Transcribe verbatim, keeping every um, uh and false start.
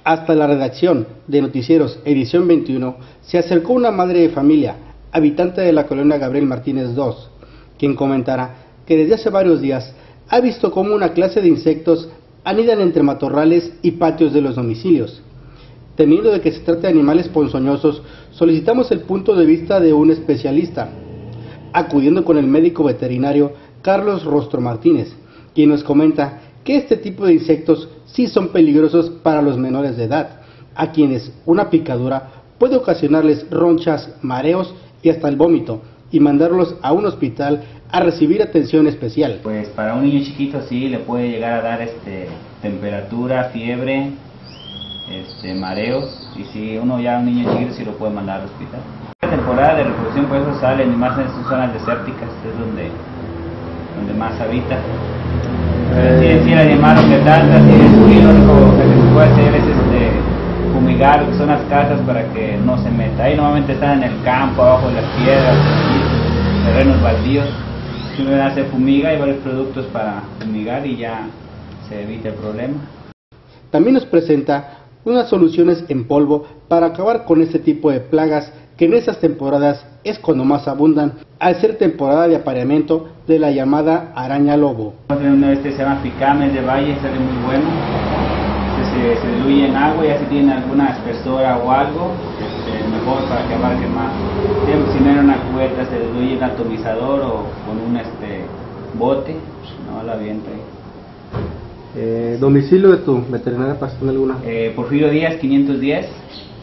Hasta la redacción de Noticieros Edición veintiuno se acercó una madre de familia, habitante de la colonia Gabriel Martínez dos, quien comentará que desde hace varios días ha visto cómo una clase de insectos anidan entre matorrales y patios de los domicilios. Temiendo de que se trate de animales ponzoñosos, solicitamos el punto de vista de un especialista, acudiendo con el médico veterinario Carlos Rostro Martínez, quien nos comenta que este tipo de insectos sí son peligrosos para los menores de edad, a quienes una picadura puede ocasionarles ronchas, mareos y hasta el vómito, y mandarlos a un hospital a recibir atención especial. Pues para un niño chiquito sí le puede llegar a dar este temperatura, fiebre, este mareos, y si uno ya un niño chiquito sí lo puede mandar al hospital. La temporada de reproducción por eso salen, y más en estas zonas desérticas, es donde, donde más habita. Pero sí, sí, el animal lo que trata, sí, es muy lo único que se puede hacer es este, fumigar lo que son las casas para que no se meta. Ahí normalmente están en el campo, abajo de las piedras, terrenos baldíos. Simplemente se fumiga, hay varios productos para fumigar y ya se evita el problema. También nos presenta unas soluciones en polvo para acabar con este tipo de plagas que en esas temporadas es cuando más abundan, al ser temporada de apareamiento de la llamada araña lobo. Este se llama Picames de Valle, sale muy bueno. Este se, se diluye en agua, ya si tiene alguna espesora o algo, este, mejor para que abarque más. Si no era una cubeta, se diluye en atomizador o con un este, bote, no la avienta ahí. Eh, ¿Domicilio de tu veterinaria para alguna? Eh, Porfirio Díaz, quinientos diez.